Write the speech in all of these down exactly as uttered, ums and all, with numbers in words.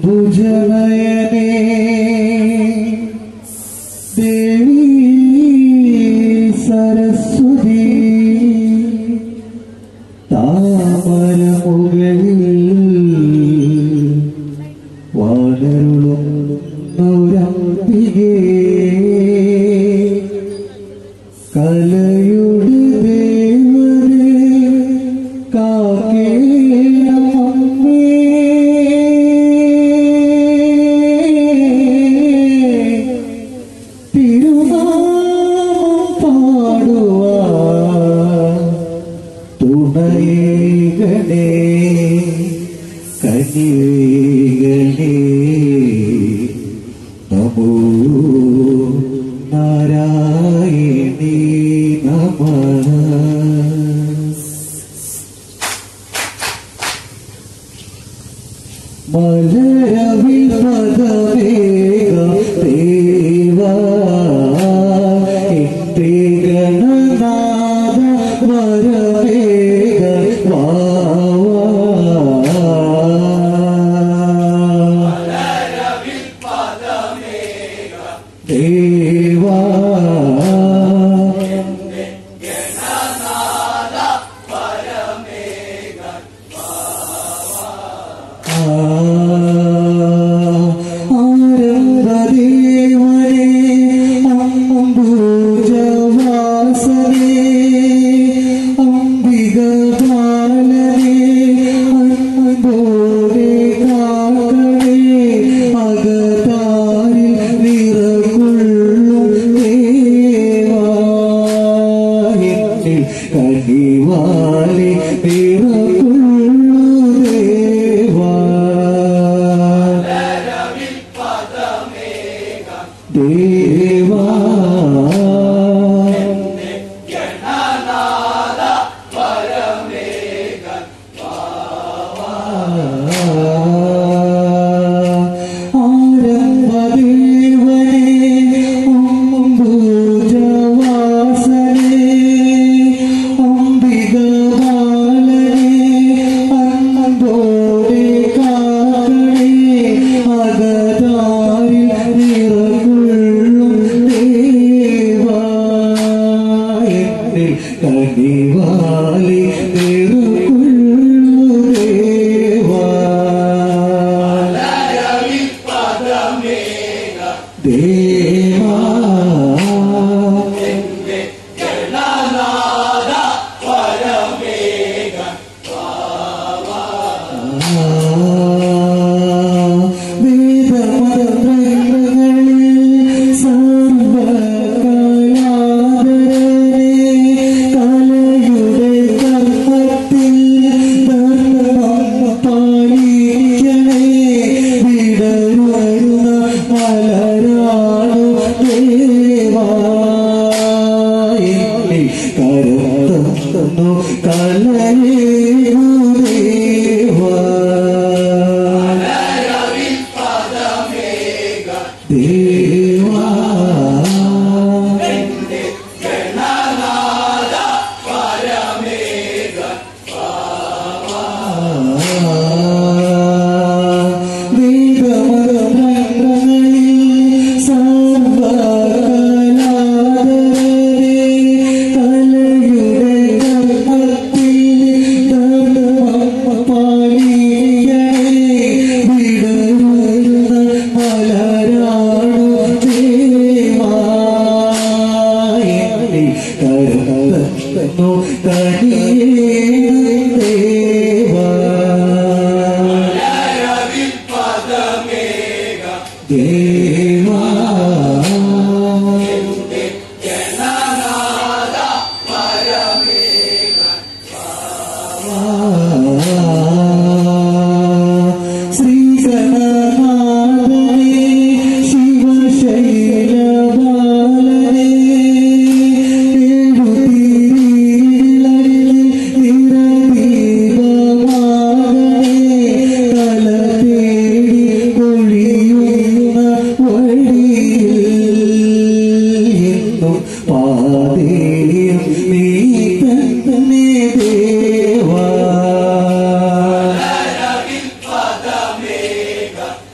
ഭുജനയനേ ദേവി സരസ്വതി താമരമുകളിൽ വാണരുളും നൗരംബികേ കലയുടെ ദേവനെ കാക്കേണമമ്മേ തിരുനാമം പാടുവാൻ തുണയേകണേ കനിവേകണേ നമോ നാരായണീ നമഃ. മലരവിൽ പദവേഗ ദേവാ എന്റെ ഗണനാഥ വരവേഗ വാവാ. മലരവിൽ പദവേഗ ദേവാ എന്റെ ഗണനാഥ വരവേഗ വാവാ. ആരംഭദേവനേ അംബുജവാസനേ അംബിക ബാലനേ അൻപോടെ കാക്കണേ അകതാരിൽ നിറകൊള്ളും ദേവാ എന്നിൽ കനിവാലെ നിറകൊള്ളു ദേവാ. ദേവാ ഗണനാഥ പരമേക ആരംഭദേവനേ അംബുജവാസനേ അംബിക ബാലനേ അൻപോടെ കാക്കണേ അകതാരിൽ നിറകൊള്ളും ദേവാ എന്നിൽ കനിവാലെ നിറകൊള്ളു ദേവാ. ദേവാ എന്റെ ഗണനാഥ പരമേക വാവാ. വേദമന്ത്രങ്ങളിൽ സർവകലാധരനേ കലയുടെ കർമ്മത്തിൽ ധർമ്മം പാലിക്കണേ വിടരുന്ന മലരാള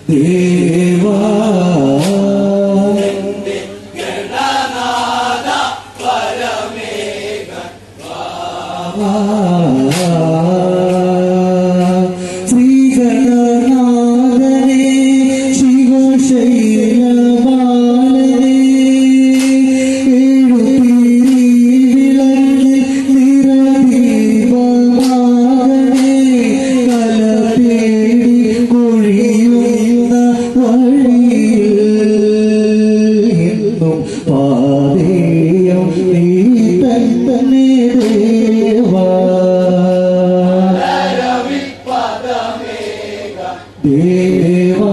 ദേവാ ശ്രീഗണനാഥനേ ശിവശൈലപാലനേ എഴുതിരിവിളങ്ങിൽ നിറദീപമാകണേ കലതേടി കൊഴിയുന്ന വഴിയിൽ എന്നും പാതേയം നീ തന്നെ ദേവാ ദേവാ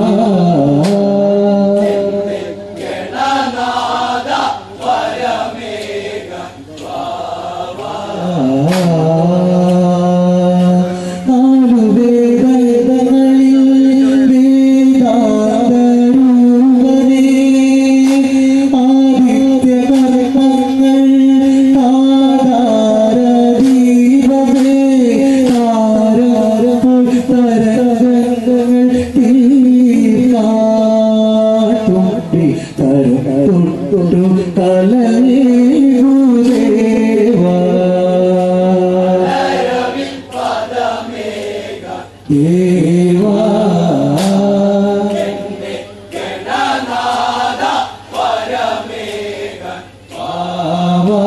ഗണനാഥ പരമേക നാലു വേദങ്ങളിൽ വേദാന്തരൂപനേ ആദിത്യകർമ്മങ്ങൾ താരാരദീപമേ താരപുൽ തരംഗങ്ങൾ തീർക്കാട്ടുണ്ടി തരം തൊട്ടു കലയേകുദേവാ ദേവാ ഗണനാഥ പരമേക പാവാ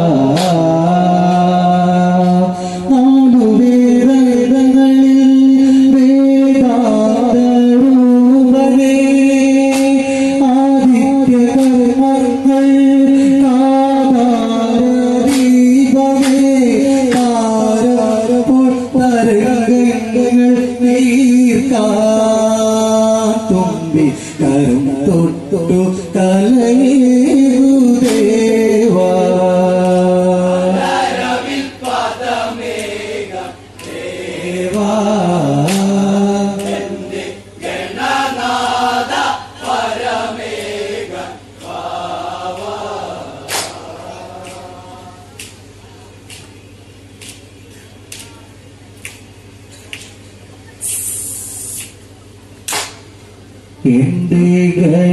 നാലു വേദങ്ങളിൽ വേദാന്തരൂപനേ ആദിത്യകർമ്മങ്ങൾ താരാരദീപമേ താരപുൽ തരംഗങ്ങൾ നീർക്കാട്ടുമ്പി കരം തൊട്ടു കലയേകുദേവാ ദേവാ ഗണനാഥ പരമേക എന്റെ